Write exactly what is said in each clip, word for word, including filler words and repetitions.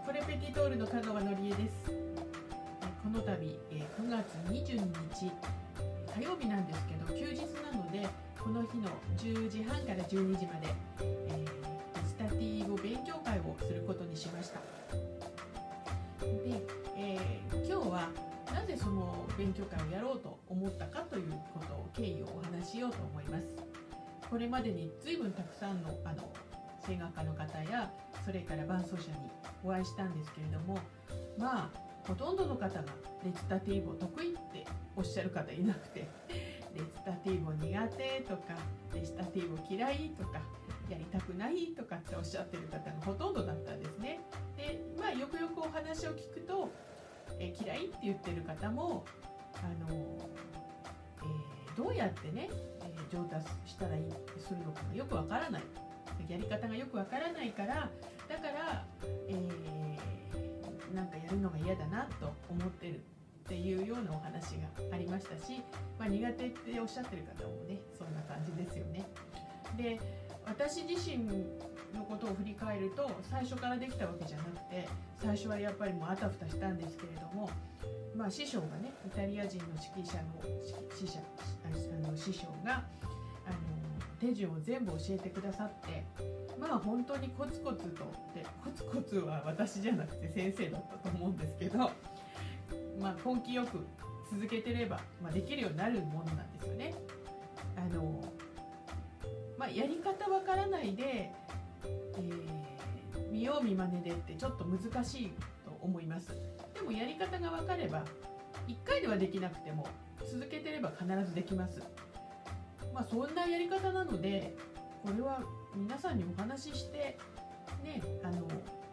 コレペティトールの香川のりえです。この度くがつにじゅうににち火曜日なんですけど、休日なのでこの日のじゅうじはんからじゅうにじまで、えー、レジタティーボ勉強会をすることにしました。で、えー、今日はなぜその勉強会をやろうと思ったかということを経緯をお話ししようと思います。これまでに随分たくさんのあの声楽家の方やそれから伴奏者にお会いしたんですけれども、まあほとんどの方がレジタティーボ得意っておっしゃる方いなくて、レジタティーボ苦手とかレジタティーボ嫌いとかやりたくないとかっておっしゃってる方がほとんどだったんですね。で、まあよくよくお話を聞くと、え嫌いって言ってる方もあの、えー、どうやってね、えー、上達したらいいするのかがよくわからない、やり方がよくわからないから、だから、えー、なんかやるのが嫌だなと思ってるっていうようなお話がありましたし、まあ、苦手っておっしゃってる方もねそんな感じですよね。で、私自身のことを振り返ると、最初からできたわけじゃなくて、最初はやっぱりもうあたふたしたんですけれども、まあ、師匠がね、イタリア人の指揮者の師匠あの師匠があの手順を全部教えてくださって、まあ本当にコツコツと、でコツコツは私じゃなくて先生だったと思うんですけど、まあ、根気よく続けてれば、まあ、できるようになるものなんですよね。あのまあ、やり方わからないで、えー、見よう見まねでってちょっと難しいと思います。でもやり方が分かればいっかいではできなくても続けてれば必ずできます。まあ、そんなやり方なので、これは皆さんにお話ししてね、あの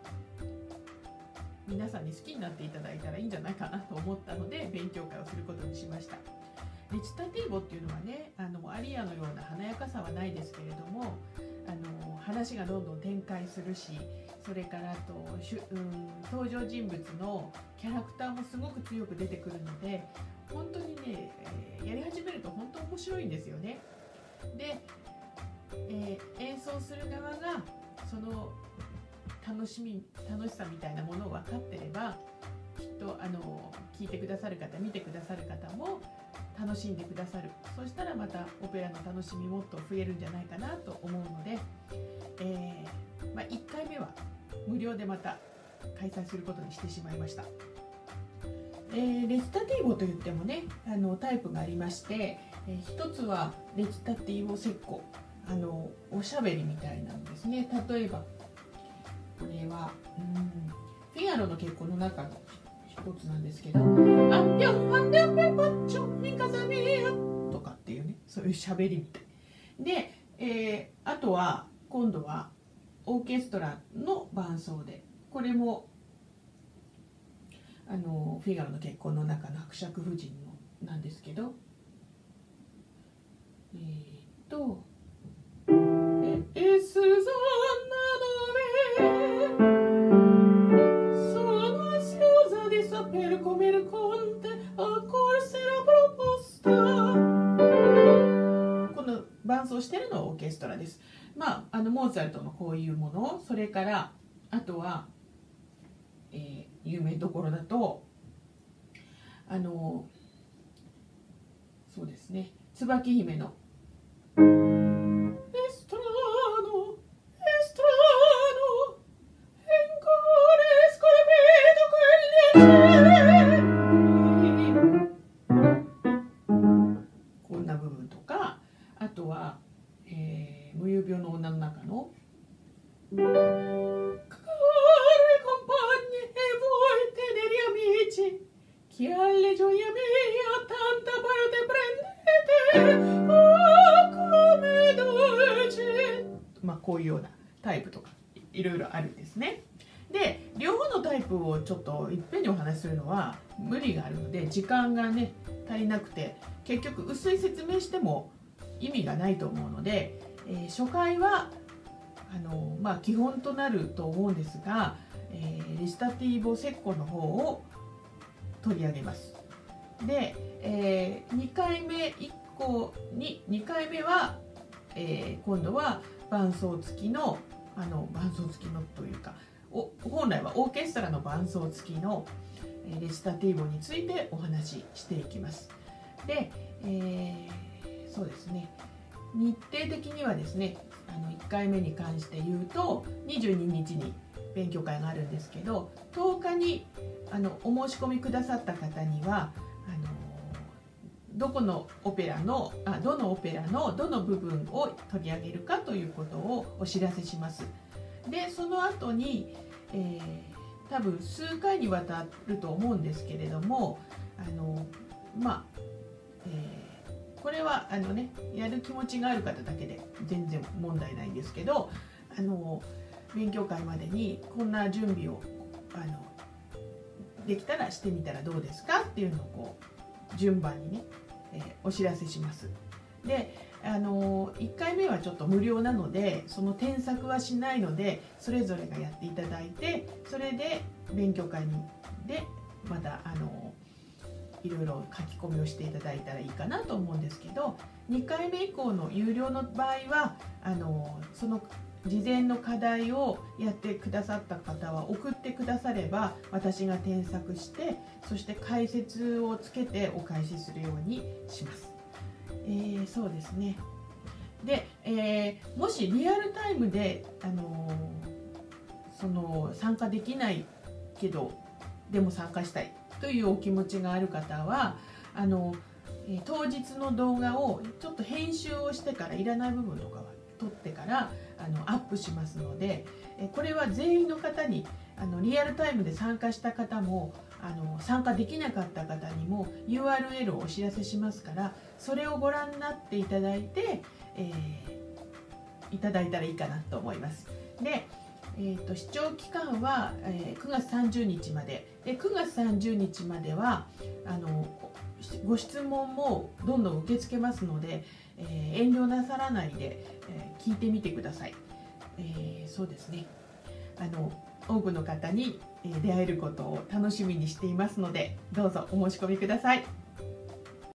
皆さんに好きになっていただいたらいいんじゃないかなと思ったので勉強会をすることにしました。レジタティーボっていうのはね、あのアリアのような華やかさはないですけれども、あの話がどんどん展開するし、それからあと、うん、登場人物のキャラクターもすごく強く出てくるので、本当にね、えー、やり始めると本当面白いんですよね。で、えー、演奏する側がその楽しみ楽しさみたいなものを分かってれば、きっとあの聞いてくださる方、見てくださる方も楽しんでくださる。そしたらまたオペラの楽しみもっと増えるんじゃないかなと思うので、えーまあ、いっかいめは無料でまた開催することにしてしまいました。えー、レジタティーボといってもね、あのタイプがありまして、えー、一つはレジタティーボセッコ、あのおしゃべりみたいなんですね。例えばこれは、うん、フィガロの結婚の中の一つなんですけど、アンデョンアンデョンペパッチョミカザミヤとかっていうね、そういうしゃべりみたいで、えー、あとは今度はオーケストラの伴奏で、これもあのフィガロの結婚の中の伯爵夫人のなんですけど、えー、っとエスザンPer come il conte accorse la proposta。 この伴奏してるのはオーケストラです。まあ、あのモーツァルトのこういうもの、それからあとは、えー、有名どころだとあのそうですね、椿姫のエストラノエストラノエンコレスコレペートクエリエこんな部分とか、あとは、えー、無遊病の女の中のカーレコンパニエボイテデリアミチキアレジョイアミアタンタパヨテプレンデテアカメドチェ、まあこういうようなタイプとかいろいろあるんですね。で、両方のタイプをちょっといっぺんにお話しするのは無理があるので、時間がね足りなくて、結局薄い説明しても意味がないと思うので、えー、初回はあの、まあ、基本となると思うんですが、えー、レジタティーボセッコの方を取り上げます。で、えー、にかいめ以降ににかいめは、えー、今度は伴奏付きのあの伴奏付きのというかお本来はオーケストラの伴奏付きのレチタティーボについてお話ししていきます。で、えー、そうですね、日程的にはですね、あのいっかいめに関して言うとにじゅうににちに勉強会があるんですけど、とおかにあのお申し込みくださった方にはあのどこのオペラのあどのオペラのどの部分を取り上げるかということをお知らせします。でその後に、えー、多分数回にわたると思うんですけれども、あのまあ、えー、これはあのねやる気持ちがある方だけで全然問題ないんですけど、あの勉強会までにこんな準備をあのできたらしてみたらどうですかっていうのをこう順番にね、えー、お知らせします。であのいっかいめはちょっと無料なのでその添削はしないので、それぞれがやっていただいて、それで勉強会にでまたあのいろいろ書き込みをしていただいたらいいかなと思うんですけど、にかいめ以降の有料の場合はあのその事前の課題をやってくださった方は送ってくだされば私が添削して、そして解説をつけてお返しするようにします。えー、そうですね。で、えー、もしリアルタイムで、あのー、その参加できないけどでも参加したいというお気持ちがある方は、あの、えー、当日の動画をちょっと編集をしてから、いらない部分とかは撮ってからあのアップしますので、えこれは全員の方に、あのリアルタイムで参加した方もあの参加できなかった方にも ユーアールエル をお知らせしますから、それをご覧になっていただいて、えー、いただいたらいいかなと思います。で、えー、と視聴期間は、えー、くがつさんじゅうにちまでで、くがつさんじゅうにちまではあのご質問もどんどん受け付けますので、えー、遠慮なさらないで、えー、聞いてみてください。えー、そうですね、あの多くの方に出会えることを楽しみにしていますので、どうぞお申し込みください。